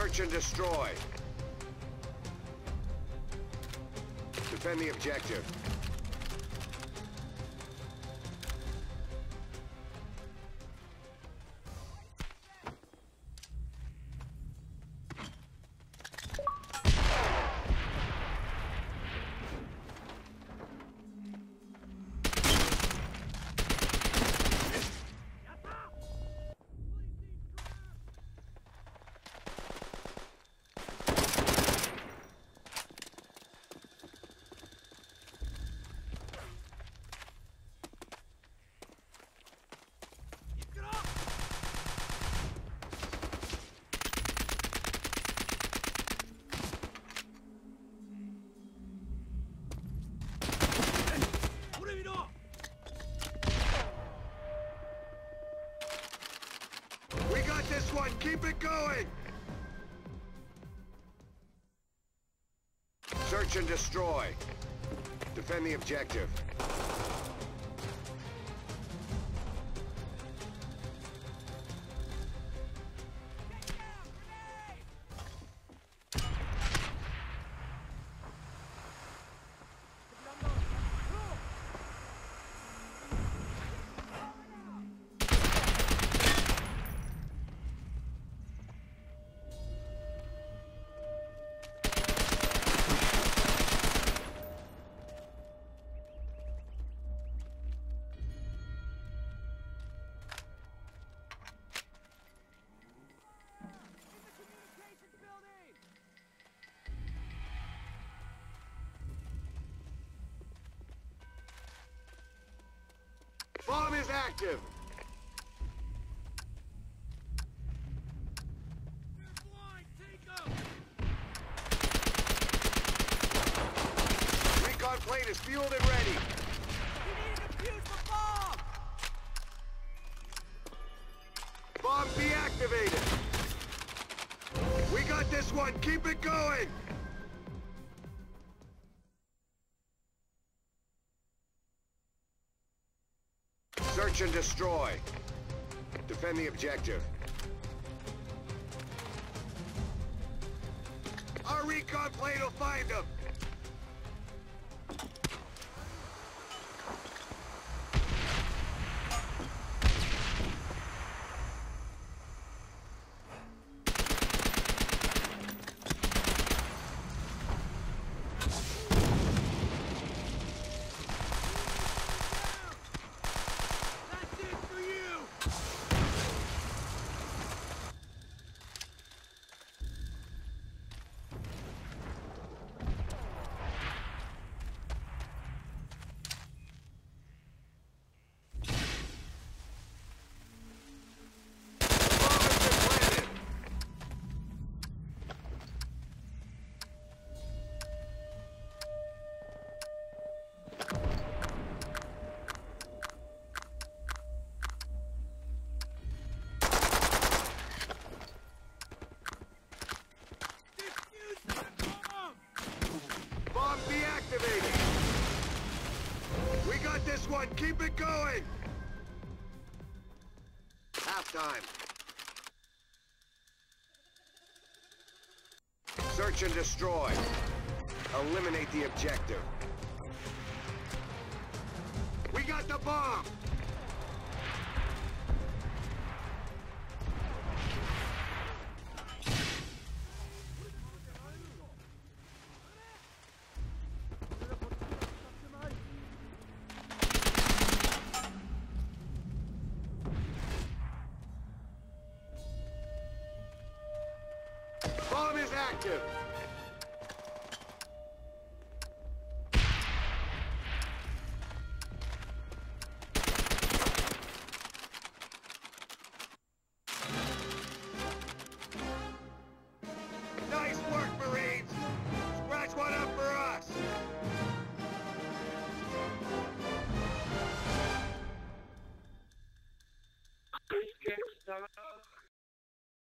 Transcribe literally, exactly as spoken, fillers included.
Search and destroy. Defend the objective. We got this one! Keep it going! Search and destroy. Defend the objective. Bomb is active! They're blind! Take them! Recon plane is fueled and ready! We need to defuse the bomb! Bomb deactivated! We got this one! Keep it going! Search and destroy. Defend the objective. Our recon plane will find them! We got this one! Keep it going! Half time. Search and destroy. Eliminate the objective. We got the bomb! Bomb is active!